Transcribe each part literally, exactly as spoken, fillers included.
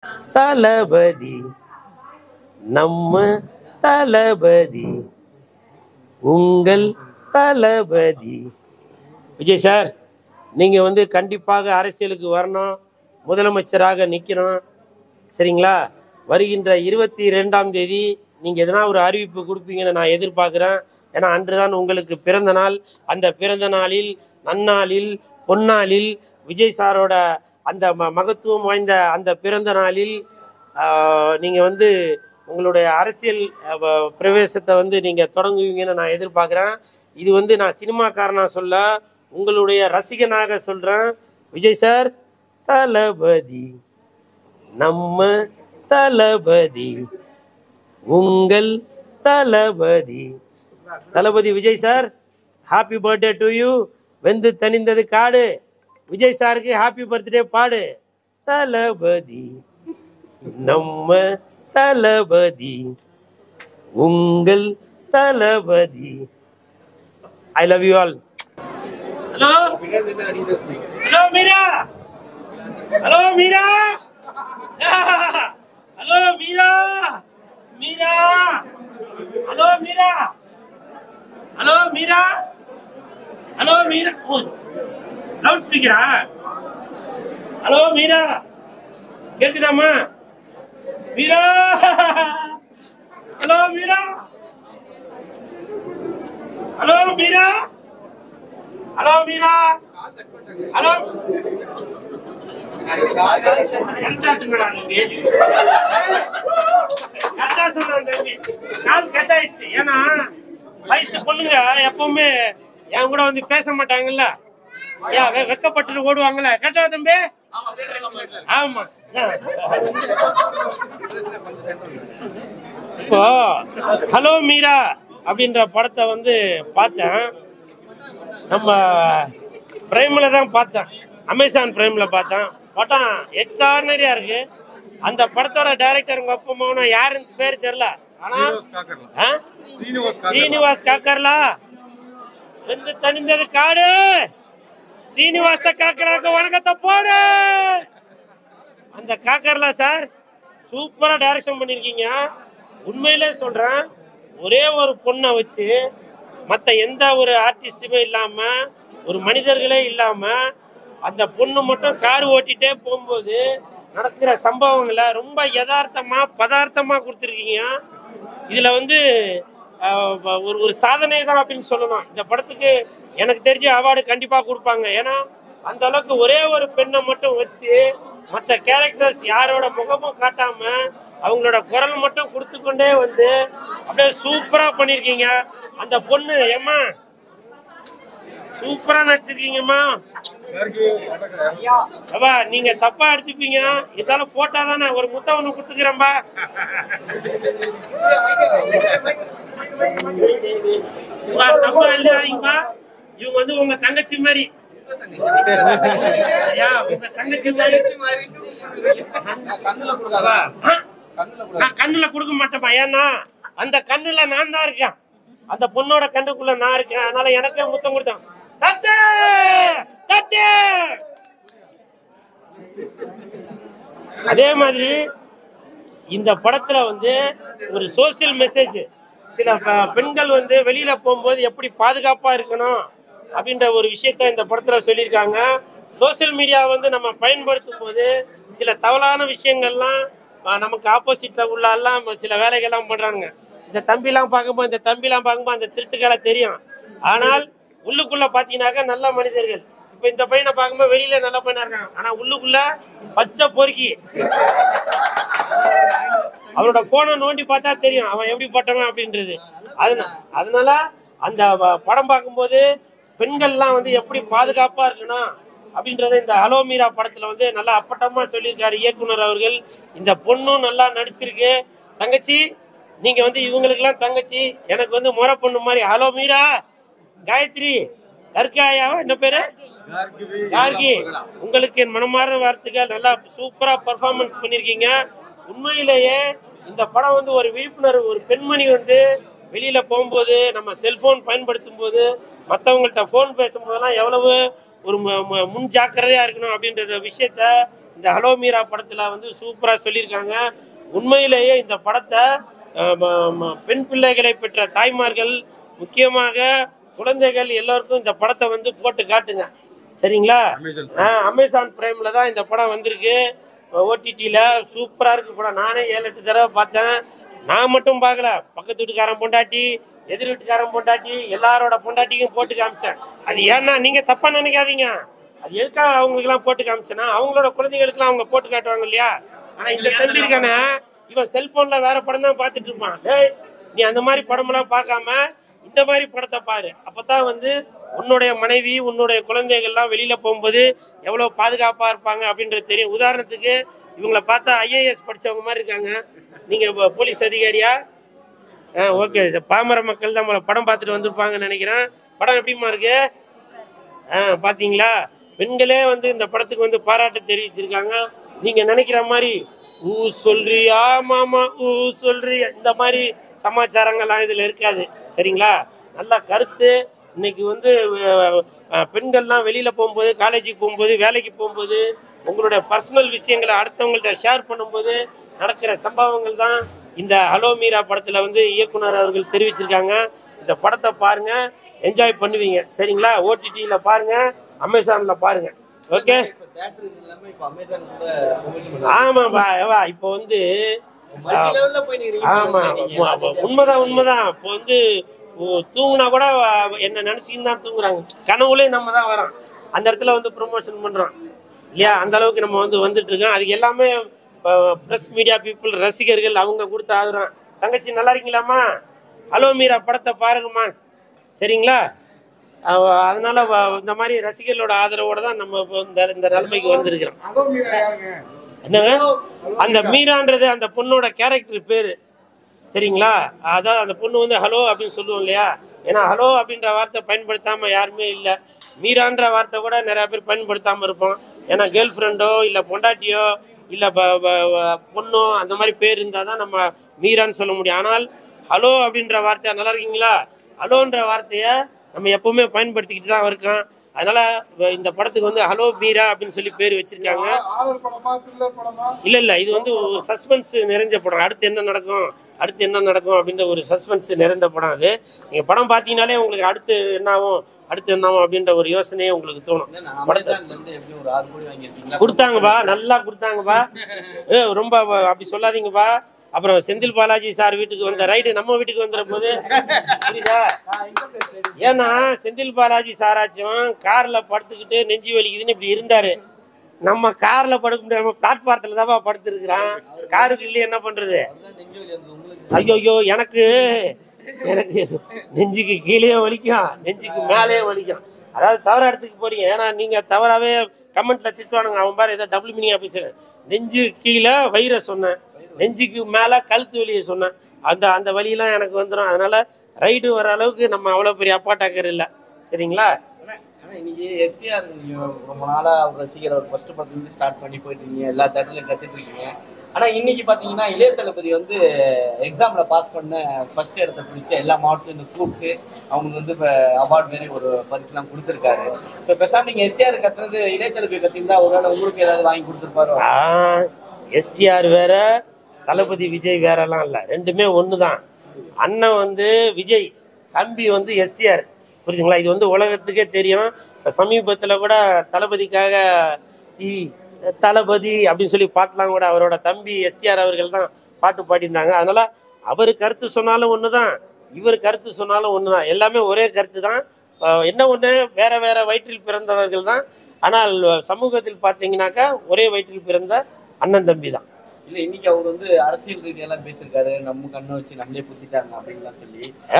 தளபதி நம்ம தளபதி உங்கள் தளபதி. விஜய் சார், நீங்கள் வந்து கண்டிப்பாக அரசியலுக்கு வரணும், முதலமைச்சராக நிற்கணும், சரிங்களா? வருகின்ற இருபத்தி ரெண்டாம் தேதி நீங்கள் எதனா ஒரு அறிவிப்பு கொடுப்பீங்கன்னு நான் எதிர்பார்க்குறேன். ஏன்னா அன்று தான் உங்களுக்கு பிறந்த நாள். அந்த பிறந்த நாளில், நன்னாளில், பொன்னாளில், விஜய் சாரோட அந்த ம மகத்துவம் வாய்ந்த அந்த பிறந்த நாளில் நீங்கள் வந்து உங்களுடைய அரசியல் பிரவேசத்தை வந்து நீங்கள் தொடங்குவீங்கன்னு நான் எதிர்பார்க்குறேன். இது வந்து நான் சினிமாக்காரனாக சொல்ல, உங்களுடைய ரசிகனாக சொல்கிறேன். விஜய் சார், தளபதி நம்ம தளபதி உங்கள் தளபதி. Thalapathy Vijay sir, happy birthday to you. Vendhu Thanindhathu காடு. விஜய் சாருக்கு ஹாப்பி பர்த்டே பாடு. தளபதி நம்ம தளபதி உங்கள் தளபதி. I love you all. Hello hello Meera, hello Meera, hello Meera, Meera, hello Meera, hello Meera, hello Meera. Oh, loud ஸ்பீக்கரா? ஹலோ மீரா, கேக்குதாமா? Meera, hello Meera, hello Meera, hello Meera, hello. ஏன்னா வயசு பொண்ணுங்க எப்பவுமே என் கூட வந்து பேச மாட்டாங்கல்ல, வெக்கப்பட்டு ஓடுவாங்கல்ல. கரெக்டா தம்பி? ஆமா. இப்போ ஹலோ மீரா அப்படின்ற படத்தை வந்து பார்த்தேன். நம்ம பிரைம்ல தான் பார்த்தேன், அமேசான் பிரைம்ல பார்த்தேன். படம் எக்ஸ்ட்ரானரியா இருக்கு. அந்த படத்தோட டைரக்டர் உங்க அப்பா அம்மா யாருன்னு பேரு தெரியல, ஆனா ஸ்ரீனிவாஸ் காக்கர்லா. வெந்து தணிந்தது காடு. ஸ்ரீனிவாச காக்கராக்கு வணக்கத்தை போடு. அந்த காக்கர்லா சார் சூப்பரா டைரக்ஷன் பண்ணிருக்கீங்க. உண்மையிலே சொல்றேன், ஒரே ஒரு பொண்ணை வச்சு மற்ற எந்த ஒரு ஆர்டிஸ்டுமே இல்லாம, ஒரு மனிதர்களே இல்லாம, அந்த பொண்ணு மட்டும் கார் ஓட்டிகிட்டே போகும்போது நடக்கிற சம்பவங்களை ரொம்ப யதார்த்தமா பதார்த்தமா கொடுத்துருக்கீங்க. இதுல வந்து ஒரு ஒரு சாதனை தான் அப்படின்னு சொல்லணும். இந்த படத்துக்கு எனக்கு தெரிஞ்ச அவார்டு கண்டிப்பா கொடுப்பாங்க. ஏன்னா அந்த அளவுக்கு ஒரே ஒரு பெண்ணை மட்டும் வச்சு மற்ற கேரக்டர்ஸ் யாரோட முகமும் காட்டாம அவங்களோட குரல் மட்டும் கொடுத்து கொண்டே வந்து அப்படியே சூப்பரா பண்ணிருக்கீங்க. அந்த பொண்ணு ஏம்மா சூப்பரா நடிச்சிருக்கீங்கம்மா. அப்பா நீங்க தப்பா எடுத்துப்பீங்க, இருந்தாலும் போட்டோ தானே, ஒரு முத்த ஒண்ணு கொடுத்துக்கிறேன்பா. தப்பா எழுதாதீங்கப்பா. இவங்க வந்து உங்க தங்கச்சி மாதிரி. உங்க தங்கச்சி மாதிரி நான் கண்ணுல கொடுக்க மாட்டேப்பா. ஏன்னா அந்த கண்ணுல நான் தான் இருக்கேன், அந்த பொண்ணோட கண்ணுக்குள்ள நான் இருக்கேன். அதனால எனக்கே முத்தம் கொடுத்தேன். அதே மாதிரி இந்த படத்துல வந்து ஒரு சோசியல் மெசேஜ், சில பெண்கள் வந்து வெளியில போகும்போது எப்படி பாதுகாப்பா இருக்கணும் அப்படின்ற ஒரு விஷயத்த இந்த படத்துல சொல்லியிருக்காங்க. சோசியல் மீடியா வந்து நம்ம பயன்படுத்தும் போது சில தவறான விஷயங்கள்லாம் நமக்கு ஆப்போசிட்ல உள்ள எல்லாம் சில வேலைகள்லாம் பண்றாங்க. இந்த தம்பிலாம் பார்க்கும்போது இந்த தம்பிலாம் பார்க்கும்போது அந்த திருட்டுக்களை தெரியும். ஆனால் உள்ளுக்குள்ள பாத்தீங்கன்னாக்க நல்ல மனிதர்கள். இப்ப இந்த பையனை பார்க்கும்போது வெளியில நல்ல பையனா இருக்காங்க, ஆனா உள்ளுக்குள்ள பச்சை பொறுக்கி. அவனோட போனை நோண்டி பார்த்தா தெரியும் அவன் எப்படி பட்டவன் அப்படின்றது. அதனால அதனால அந்த படம் பார்க்கும்போது பெண்கள்லாம் வந்து எப்படி பாதுகாப்பா இருக்கணும் அப்படின்றத இந்த ஹலோ மீரா படத்துல வந்து நல்லா அப்பட்டமா சொல்லியிருக்காரு இயக்குனர் அவர்கள். இந்த பொண்ணும் நல்லா நடிச்சிருக்கு. தங்கச்சி நீங்க வந்து இவங்களுக்கெல்லாம் தங்கச்சி, எனக்கு வந்து முறை பொண்ணு மாதிரி. ஹலோ மீரா, காயத்ரி, கற்காயாவா என்ன பேரு, கார்கி, உங்களுக்கு என் மனமார்ந்த வார்த்தைகள். நல்லா சூப்பரா பர்ஃபார்மன்ஸ் பண்ணிருக்கீங்க. உண்மையிலேயே இந்த படம் வந்து ஒரு விழிப்புணர்வு. ஒரு பெண்மணி வந்து வெளியில போகும்போது நம்ம செல்போன் பயன்படுத்தும் போது மற்றவங்கள்ட்ட போன் பேசும்போதெல்லாம் எவ்வளவு ஒரு முன் ஜாக்கிரதையா இருக்கணும் அப்படின்ற விஷயத்த இந்த ஹலோ மீரா படத்தில் வந்து சூப்பராக சொல்லியிருக்காங்க. உண்மையிலேயே இந்த படத்தை பெண் பிள்ளைகளை பெற்ற தாய்மார்கள், முக்கியமாக குழந்தைகள் எல்லோருக்கும் இந்த படத்தை வந்து போட்டு காட்டுங்க. சரிங்களா? அமேசான் பிரைம்ல தான் இந்த படம் வந்திருக்கு. ஓடிடியில் சூப்பராக இருக்கு படம். நானே ஏழு எட்டு தடவை பார்த்தேன். நான் மட்டும் பார்க்கல, பக்கத்து வீட்டுக்காரன் பொண்டாட்டி, எதிர் வீட்டுக்காரன் பொண்டாட்டி, எல்லாரோட பொண்டாட்டிக்கும் போட்டு காமிச்சேன். அது ஏன்னா நீங்கள் தப்பாக நினைக்காதீங்க. அது எதுக்காக அவங்களுக்குலாம் போட்டு காமிச்சேன்னா, அவங்களோட குழந்தைகளுக்குலாம் அவங்க போட்டு காட்டுவாங்க இல்லையா? ஆனால் இந்த தம்பி இருக்கானே, இவன் செல்போன்ல வேற படம் தான் பார்த்துட்டு இருப்பான். டேய், நீ அந்த மாதிரி படமெல்லாம் பார்க்காம இந்த மாதிரி படத்தை பாரு. அப்பதான் வந்து உன்னுடைய மனைவி, உன்னுடைய குழந்தைகள்லாம் வெளியில போகும்போது எவ்வளவு பாதுகாப்பா இருப்பாங்க அப்படின்றது தெரியும். உதாரணத்துக்கு இவங்களை பார்த்தா ஐஏஎஸ் படிச்சவங்க மாதிரி இருக்காங்க. நீங்க போலீஸ் அதிகாரியா? ஓகே, பாமர மக்கள் தான் படம் பார்த்துட்டு வந்திருப்பாங்கன்னு நினைக்கிறேன். படம் எப்படிமா இருக்கு? ஆ பாத்தீங்களா? பெண்களே வந்து இந்த படத்துக்கு வந்து பாராட்டு தெரிவிச்சிருக்காங்க. நீங்க நினைக்கிற மாதிரி ஊ சொல்றியா மாமா ஊ சொல்றியா இந்த மாதிரி சமாச்சாரங்கள்லாம் இதுல இருக்காது. சரிங்களா? நல்ல கருத்து. இன்னைக்கு வந்து பெண்கள்லாம் வெளியில போகும்போது, காலேஜுக்கு போகும்போது, வேலைக்கு போகும்போது, உங்களுடைய பர்சனல் விஷயங்களை அடுத்தவங்கள்ட்ட ஷேர் பண்ணும்போது நடக்கிற சம்பவங்கள் தான் இந்த ஹலோ மீரா படத்துல வந்து இயக்குனர் அவர்கள் தெரிவிச்சிருக்காங்க. இந்த படத்தை பாருங்க, என்ஜாய் பண்ணுவீங்க. சரிங்களா? ஓடிடியில பாருங்க, அமேசான்ல பாருங்க. ஓகே, ஆமாப்பா. இப்போ வந்து ஆமா, உண்மைதான் உண்மைதான். இப்போ வந்து தூங்குனா கூட என்ன நினைச்சின்னு தான் தூங்குறாங்க. கனவுலேயும் நம்ம தான் வரோம். அந்த இடத்துல வந்து ப்ரொமோஷன் பண்றோம் இல்லையா? அந்த அளவுக்கு நம்ம வந்து வந்துட்டு இருக்கோம். அதுக்கு எல்லாமே பிரஸ் மீடியா பீப்புள், ரசிகர்கள் அவங்க கொடுத்த ஆதரவு. தங்கச்சி நல்லா இருக்கீங்களாம்மா? ஹலோ மீரா படத்தை பாருங்கம்மா. சரிங்களா? அதனால இந்த மாதிரி ரசிகர்களோட ஆதரவோட தான் நம்ம இந்த இந்த நிலைமைக்கு வந்திருக்கிறோம். என்னங்க அந்த மீரான்றது அந்த பொண்ணோட கேரக்டர் பேரு. சரிங்களா? அதான் அந்த பொண்ணு வந்து ஹலோ அப்படின்னு சொல்லுவோம் இல்லையா? ஏன்னா ஹலோ அப்படின்ற வார்த்தை பயன்படுத்தாம யாருமே இல்லை. மீரான்ற வார்த்தை கூட நிறைய பேர் பயன்படுத்தாம இருப்போம். ஏன்னா கேர்ள் ஃப்ரெண்டோ இல்லை பொண்டாட்டியோ இல்லை பொண்ணோ அந்த மாதிரி பேர் இருந்தால் தான் நம்ம மீரான்னு சொல்ல முடியும். ஆனால் ஹலோ அப்படின்ற வார்த்தை, நல்லா இருக்கீங்களா, ஹலோன்ற வார்த்தையை நம்ம எப்பவுமே பயன்படுத்திக்கிட்டு தான் இருக்கோம். அதனால இந்த படத்துக்கு வந்து ஹலோ மீரா அப்படின்னு சொல்லி பேர் வச்சிருக்காங்க. இல்ல இல்ல, இது வந்து ஒரு சஸ்பென்ஸ் நிறைஞ்ச படம். அடுத்து என்ன நடக்கும், அடுத்து என்ன நடக்கும் அப்படின்ற ஒரு சஸ்பென்ஸ் நிறைந்த படம் அது. நீங்க படம் பார்த்தீங்கன்னாலே உங்களுக்கு அடுத்து என்ன ஆகும், அடுத்து என்ன ஆகும் அப்படின்ற ஒரு யோசனையே உங்களுக்கு தோணும். கொடுத்தாங்கப்பா, நல்லா கொடுத்தாங்கப்பா. ஏ ரொம்ப அப்படி சொல்லாதீங்கப்பா. அப்புறம் செந்தில் பாலாஜி சார் வீட்டுக்கு வந்த ரைடு நம்ம வீட்டுக்கு வந்துற போது புரியுதா? ஏன்னா செந்தில் பாலாஜி சாராச்சும் கார்ல படுத்துக்கிட்டு நெஞ்சு வலிக்குதுன்னு இப்படி இருந்தாரு. நம்ம கார்ல படுக்க முடியாம பிளாட்பாரத்துல தான் படுத்துருக்கிறான். காருக்கு இல்லையே என்ன பண்றது? ஐயோ, எனக்கு எனக்கு நெஞ்சுக்கு கீழே வலிக்கும், நெஞ்சுக்கு மேலேயே வலிக்கும். அதாவது தவற இடத்துக்கு போறீங்க. ஏன்னா நீங்க தவறாவே கமெண்ட்ல திட்டுவானுங்க. அவன் பாரு ஏதோ டபுள் மீனிங் ஆபீசர். நெஞ்சு கீழே வயிறை சொன்னேன், நெஞ்சுக்கு மேல கழுத்து வலியை சொன்னேன். அந்த அந்த வலியெல்லாம் எனக்கு வந்துடும். அதனால ரைடு வர அளவுக்கு நம்ம அவ்வளவு பெரிய அப்பாட்டாக்கர் இல்லை. சரிங்களா? இன்னைக்கு எஸ்டிஆர் ரொம்ப நாளா அவர் ரசிகர். அவர் ஃபர்ஸ்ட் படத்துல ஸ்டார்ட் பண்ணி போயிட்டு இருக்கீங்க, எல்லா தேட்டர்லயும் கத்துட்டு இருக்கீங்க. ஆனா இன்னைக்கு பாத்தீங்கன்னா இளைய தளபதி வந்து எக்ஸாம்ல பாஸ் பண்ண ஃபர்ஸ்ட் இடத்த பிடிச்ச எல்லா மாவட்டத்தையும் கூப்பிட்டு அவங்களுக்கு வந்து இப்போ அவார்டு மாரி ஒரு பரிசுலாம் கொடுத்துருக்காரு. இப்போ பேசாம நீங்க எஸ்டிஆர் கத்துறது இளைய தளபதி கத்திருந்தா ஒருவேளை உங்களுக்கு ஏதாவது வாங்கி கொடுத்துருப்பாரு. எஸ்டிஆர் வேற, தளபதி விஜய் வேறலாம் இல்லை, ரெண்டுமே ஒன்று தான். அண்ணன் வந்து விஜய், தம்பி வந்து எஸ்டிஆர். புரியுதுங்களா? இது வந்து உலகத்துக்கே தெரியும். இப்போ சமீபத்தில் கூட தளபதிக்காக ஈ தளபதி அப்படின்னு சொல்லி பாட்டெலாம் கூட அவரோட தம்பி எஸ்டிஆர் அவர்கள் தான் பாட்டு பாடியிருந்தாங்க. அதனால அவர் கருத்து சொன்னாலும் ஒன்று தான், இவர் கருத்து சொன்னாலும் ஒன்று தான். எல்லாமே ஒரே கருத்து தான். என்ன ஒன்று, வேற வேற வயிற்றில் பிறந்தவர்கள் தான். ஆனால் சமூகத்தில் பார்த்தீங்கன்னாக்கா ஒரே வயிற்றில் பிறந்த அண்ணன் தம்பி தான். இல்ல இன்னைக்கு அவர் வந்து அரசியல் ரீதியெல்லாம் பேசிருக்காரு. நம்ம கண்ணை வச்சு நம்மளே குத்திட்டாங்க அப்படின்லாம் சொல்லி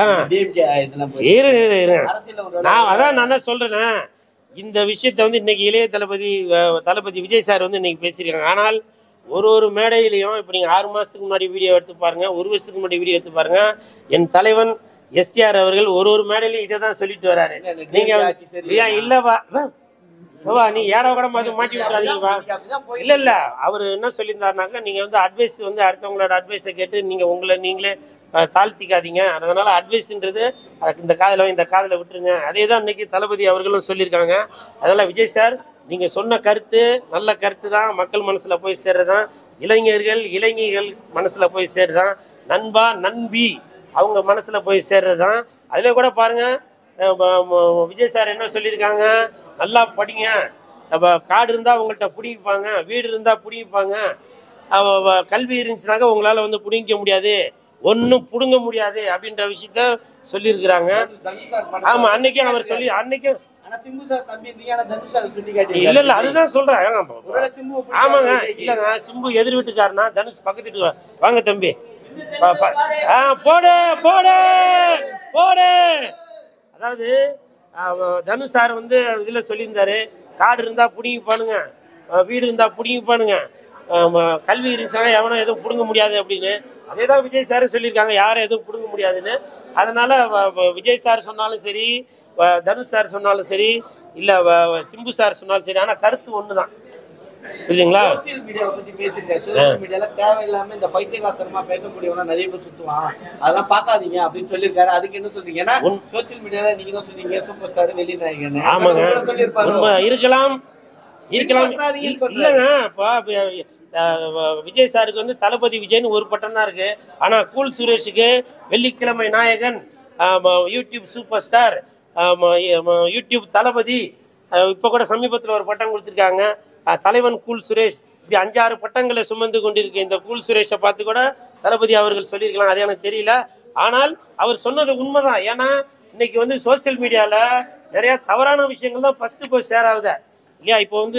நான் அதான் நான் தான் சொல்றேன். இந்த விஷயத்த வந்து இன்னைக்கு இளைய தளபதி தளபதி விஜய் சார் வந்து இன்னைக்கு பேசியிருக்காங்க. ஆனால் ஒரு ஒரு மேடையிலையும் இப்போ நீங்கள் ஆறு மாதத்துக்கு முன்னாடி வீடியோ எடுத்து பாருங்க, ஒரு வருஷத்துக்கு முன்னாடி வீடியோ எடுத்து பாருங்க, என் தலைவன் எஸ்டிஆர் அவர்கள் ஒரு ஒரு மேடையிலையும் இதை தான் சொல்லிட்டு வராரு. நீங்க இல்லவா நீ ஏடா கூட மாதிரி மாட்டி விட்டுறாதீங்கப்பா. இல்ல இல்ல, அவர் என்ன சொல்லியிருந்தாருனாக்கா, நீங்க வந்து அட்வைஸ் வந்து அடுத்தவங்களோட அட்வைஸை கேட்டு நீங்க உங்களை நீங்களே தாழ்த்திக்காதீங்க. அதனால அட்வைஸ்ன்றது இந்த காதல இந்த காதல விட்டுருங்க. அதே தான் இன்னைக்கு தளபதி அவர்களும் சொல்லியிருக்காங்க. அதனால விஜய் சார், நீங்க சொன்ன கருத்து நல்ல கருத்து தான், மக்கள் மனசுல போய் சேர்றதான், இளைஞர்கள் இளைஞர்கள் மனசுல போய் சேர்றதான், நண்பா நண்பி அவங்க மனசுல போய் சேர்றதுதான். அதுல கூட பாருங்க விஜய் சார் என்ன சொல்லியிருக்காங்க, நல்லா படிங்க, காடு இருந்தா உங்கள்கிட்ட பிடிப்பாங்க, வீடு இருந்தா பிடிப்பாங்க, கல்வி இருந்துச்சுனாக்க உங்களால வந்து பிடிக்க முடியாது, ஒன்னும் புடுங்க முடியாது அப்படின்ற விஷயத்த சொல்லியிருக்கிறாங்க. ஆமா, அன்னைக்கும் அவர் சொல்லி அன்னைக்கும் இல்ல இல்ல அதுதான் சொல்றேன். ஆமாங்க, இல்லங்க சிம்பு எதிர் வீட்டுக்காரனா, தனுஷ் பக்கத்து வீட்டு. வாங்க தம்பி, போடு போடு போடு. அதாவது தனுஷ் சார் வந்து இதுல சொல்லியிருந்தாரு, காடு இருந்தா புடிங்கி பானுங்க, வீடு இருந்தா புடிங்கி பானுங்க, கல்வி இருந்துச்சுன்னா எவனும் எதுவும் புடுங்க முடியாது அப்படின்னு. அதே தான் விஜய் சார் சொல்லியிருக்காங்க, யாரும் எதுவும் புடுங்க முடியாதுன்னு. அதனால விஜய் சார் சொன்னாலும் சரி, தனுஷ் சார் சொன்னாலும் சரி, இல்ல சிம்பு சார் சொன்னாலும் சரி, ஆனா கருத்து ஒண்ணுதான் இல்லைங்களா? சோசியல் மீடியாவை பத்தி பேசிருக்காரு. சோசியல் மீடியால தேவையில்லாம இந்த பைத்தியகாரத்தனமா பேசக்கூடியவனா நிறைய பேர் சுத்துவான், அதெல்லாம் பாக்காதீங்க அப்படின்னு சொல்லியிருக்காரு. அதுக்கு என்ன சொல்றீங்க? ஏன்னா சோசியல் மீடியால நீங்க தான் சொன்னீங்க சூப்பர் ஸ்டார் வெளி நாயகன். ஆமாங்க, இருக்கலாம் இருக்கலாம் இல்லைங்க. இப்போ விஜய் சாருக்கு வந்து தளபதி விஜய்னு ஒரு பட்டம் தான் இருக்கு. ஆனா கூல் சுரேஷுக்கு வெள்ளிக்கிழமை நாயகன், யூடியூப் சூப்பர் ஸ்டார், யூடியூப் தளபதி, இப்போ கூட சமீபத்தில் ஒரு பட்டம் கொடுத்துருக்காங்க, தலைவன் கூல் சுரேஷ். இப்படி அஞ்சாறு பட்டங்களை சுமந்து கொண்டிருக்கு இந்த கூல் சுரேஷை பார்த்து கூட தளபதி அவர்கள் சொல்லியிருக்கலாம், அது எனக்கு தெரியல. ஆனால் அவர் சொன்னது உண்மைதான். ஏன்னா இன்னைக்கு வந்து சோசியல் மீடியாவில் நிறைய தவறான விஷயங்கள் தான் ஃபர்ஸ்ட் போய் ஷேர் ஆகுது இல்லையா? இப்போ வந்து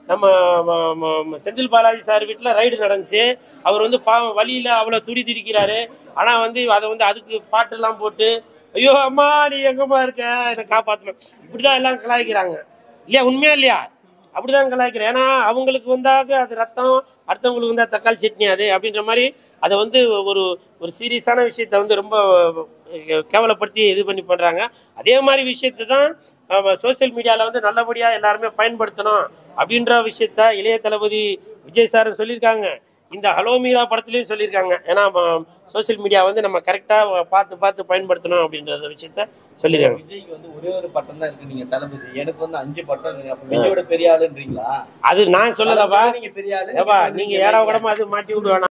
நம்ம செந்தில் பாலாஜி சார் வீட்டில் ரைடு நடந்துச்சு. அவர் வந்து பாவம் வழியில் அவ்வளோ துடி திடிக்கிறாரு. ஆனால் வந்து அதை வந்து அதுக்கு பாட்டெல்லாம் போட்டு, ஐயோ அம்மா நீ எங்கம்மா இருக்க, என்னை காப்பாற்றணும், இப்படிதான் எல்லாம் கலாய்க்கிறாங்க இல்லையா? உண்மையா இல்லையா? அப்படிதான் கலாய்க்கிறேன். ஏன்னா அவங்களுக்கு வந்தாக அது ரத்தம், அடுத்தவங்களுக்கு வந்தா தக்காளி சட்னி அது அப்படின்ற மாதிரி அதை வந்து ஒரு ஒரு சீரியஸான விஷயத்த வந்து ரொம்ப கேவலப்படுத்தி இது பண்ணி பண்றாங்க. அதே மாதிரி விஷயத்தை தான் சோசியல் மீடியாவில் வந்து நல்லபடியாக எல்லாருமே பயன்படுத்தணும் அப்படின்ற விஷயத்த இளைய தளபதி விஜய் சார் சொல்லியிருக்காங்க. இந்த ஹலோ மீரா படத்துலையும் சொல்லியிருக்காங்க. ஏன்னா சோசியல் மீடியா வந்து நம்ம கரெக்டாக பார்த்து பார்த்து பயன்படுத்தணும் அப்படின்ற விஷயத்த சொல்லியிருக்காங்க. விஜய்க்கு வந்து ஒரே ஒரு பட்டம் தான் இருக்கு, நீங்க தளபதி. எனக்கு வந்து அஞ்சு பட்டம் இருக்கு. அப்ப விஜயோட பெரிய ஆளுன்றீங்களா? அது நான் சொல்லலப்பா, நீங்க பெரிய ஆளு, நீங்க ஏடா கூடமா அது மாட்டி விடுவானா?